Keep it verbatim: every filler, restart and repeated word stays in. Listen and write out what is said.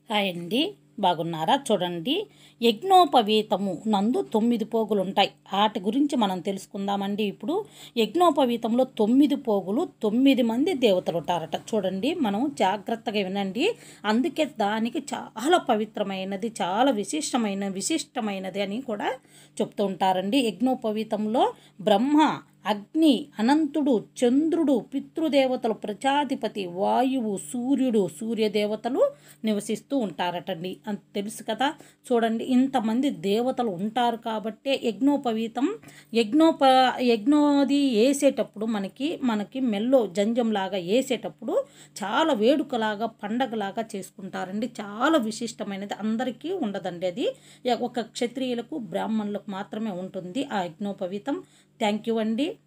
Hi అండి, బాగున్నారా? చూడండి, యజ్ఞోపవీతము నందు తొమ్మిది పోగులు ఉంటాయి. వాటి గురించి మనం తెలుసుకుందామండి. ఇప్పుడు యజ్ఞోపవీతంలో తొమ్మిది పోగులు, తొమ్మిది మంది దేవతలు ఉంటారట. చూడండి, మనం జాగ్రత్తగా వినండి. అందుకే దానికి చాలా పవిత్రమైనది, చాలా విశిష్టమైన విశిష్టమైనది అని కూడా చెప్తూ ఉంటారండి. యజ్ఞోపవీతంలో బ్రహ్మ, అగ్ని, అనంతుడు, చంద్రుడు, పితృదేవతలు, ప్రజాధిపతి, వాయువు, సూర్యుడు, సూర్యదేవతలు నివసిస్తూ ఉంటారటండి. అంత తెలుసు కదా. చూడండి, ఇంతమంది దేవతలు ఉంటారు కాబట్టే యజ్ఞోపవీతం యజ్ఞోప యజ్ఞోది వేసేటప్పుడు మనకి మనకి మెల్లో జంజంలాగా వేసేటప్పుడు చాలా వేడుకలాగా పండగలాగా చేసుకుంటారండి. చాలా విశిష్టమైనది, అందరికీ ఉండదండి. అది ఒక క్షత్రియులకు, బ్రాహ్మణులకు మాత్రమే ఉంటుంది ఆ యజ్ఞోపవీతం. థ్యాంక్ యూ అండి.